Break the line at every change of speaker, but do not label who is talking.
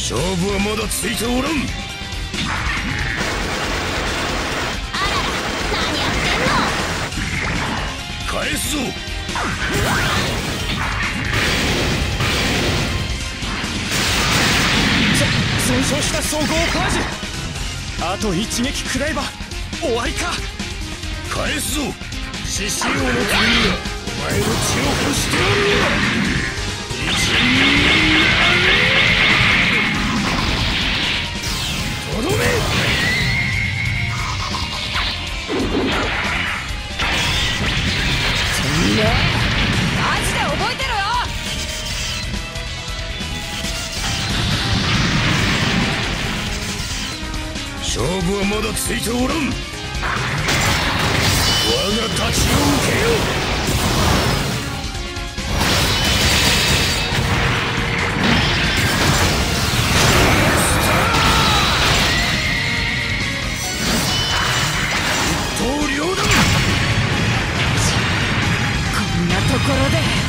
勝負はまだついておらん。
あらら、何やってんの。
返すぞ。
損傷した総合パージ。あと一撃食らえば終わりか。
返すぞ。獅子王の君にはお前の血を欲してやるわ。一人とどめ。
マジで覚えてろよ。
勝負はまだついておらん。我が太刀を受けよ。
こんなところで。